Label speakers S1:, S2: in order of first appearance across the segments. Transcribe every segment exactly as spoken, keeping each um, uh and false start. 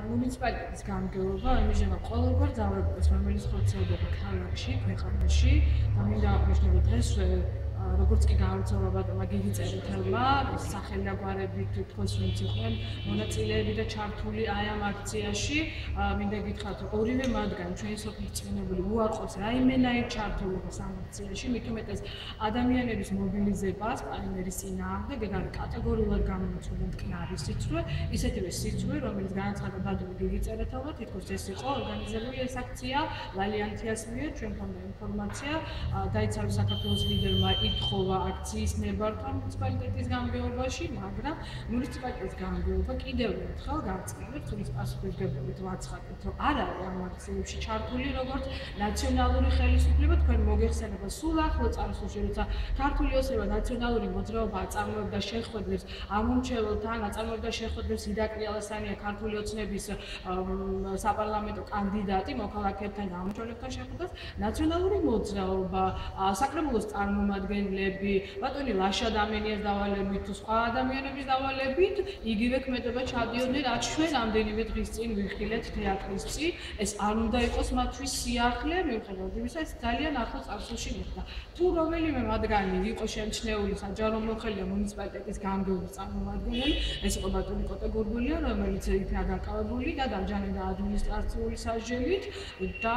S1: მუნიციპალიტეტის გამგეობა იმჟემა ყოველგვარ ძალადობას, რომელიც ხორციელდება ქალაქში, ქვეყანაში და მინდა აღნიშნო, რომ დღეს როგორც კი გაავრცელა ბატონმა გიგი წერეთელმა სახელიაგვარებით თითქოს ვინც იყვნენ მონაწილეები და ჩართული აი ამ აქციაში მინდა გითხრათ ორივე მათგანი ჩვენი სოფლის წინებული უარყოფს რაიმენაირ ჩართულობას ამ აქციაში მით უმეტეს ადამიანების მობილიზებას პაიმერის წინააღმდეგ ეგ არის კატეგორიულად გამომწვევი მტკნარი სიცრუე ისეთივე სიცრუე რომელიც განაცხადა ბატონი გიგი წერეთელმა თითქოს ეს იყო ორგანიზებული ეს აქცია ლალიანთიას მიერ ჩვენ გვქონდა ინფორმაცია დაიცალა საქართველოს ლიდერმა ითხოვა აქციის ნებართვა მუნიციპალიტეტის გამგეობაში, მაგრამ მუნიციპალიტეტის გამგეობა კიდევ ერთხელ გავწევთ, თუ ის პასუხისმგებლობით ვაცხადეთ, რომ არ არის ამ აქციებში ჩართული როგორც ნაციონალური ხელისუფლება, თქვენ მოგეხსენება სულ ახლო წარსულში, როცა ქართული ოცნება ნაციონალური მოძრაობა აწარმოებდა შეხვედრებს ამომრჩეველთან, აწარმოებდა შეხვედრებს იდაკრი ალასანია ქართული ოცნების საპარლამენტო კანდიდატი მოქალაქეებთან და ამომრჩეველებთან შეხვედრას, ნაციონალური მოძრაობა, საკრებულოს წარმომადგენლები, ბატონი ლაშა დამენიას დავალებით თუ სხვა ადამიანების დავალებით, იგივე ქმედება ჩადიოდნენ, რაც ჩვენ ამდენიმე დღის წინ ვიხილეთ თეატრის წინ, ეს არ უნდა იყოს მათთვის სიახლე, მიუხედავად იმისა, ეს ძალიან ახლო წარსულში მოხდა. თუ რომელიმე მათგანი იყო შემჩნეული საჯარო მოხელეა მუნიციპალიტეტის გამგეობის წარმომადგენელი, ეს იყო ბატონი კოტე გურგულია, რომელიც იქნა დაკავებული და დაჯანდა ადმინისტრაციული სასჯელით და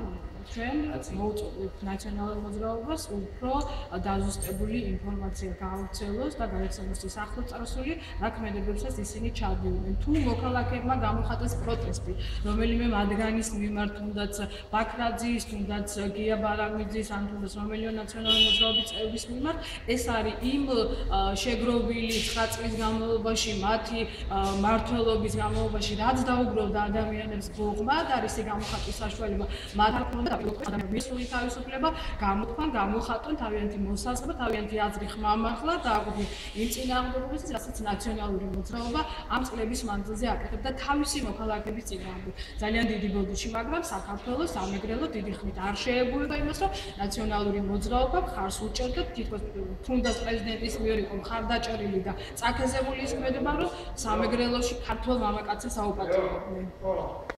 S1: ჩვენ მოვუწოდეთ ნაციონალურ მოძრაობას უფრო დაზუსტებული ინფორმაცია გაავრცელოს და გაიხსენოს ის ახლო წარსული რა ქმედებებსაც ისინი ჩადიოდნენ. თუ მოქალაქეებმა გამოხატეს პროტესტი, რომელიმე მათგანის მიმართ, თუნდაც ბაქრაძის, თუნდაც გია ბარამიძის, ან თუნდაც რომელიმე ნაციონალური მოძრაობის წევრის მიმართ, ეს არის იმ შეგროვილი ცხრა წლის განმავლობაში, მათი მმართველობის განმავლობაში, რაც დაუგროვდა ადამიანებს ბოღმა და არის გამოხატვის საშუალება მათ არ ქონდა ადამიანების სრული თავისუფლება გამოთქვან, გამოხატონ თავიანთი მოსაზრება, თავიანთი აზრი ხმამაღლა და აღვნიშნონ იმ წინააღმდეგობებს, რასაც ნაციონალური მოძრაობა ამ წლების მანძილზე აკეთებდა თავისი მოქალაქეების წინააღმდეგ. ძალიან დიდი ბოდიში, მაგრამ საქართველოს სამეგრელო დიდი ხნით არ შეეგუება იმას, რომ ნაციონალური მოძრაობა მხარს უჭერდა თითქოს თუნდაც პრეზიდენტის მიერ იყო მხარდაჭერილი და წაქეზებული ის ქმედება, რომ სამეგრელოში ქართველ მამაკაცებს აუპატიურებდნენ.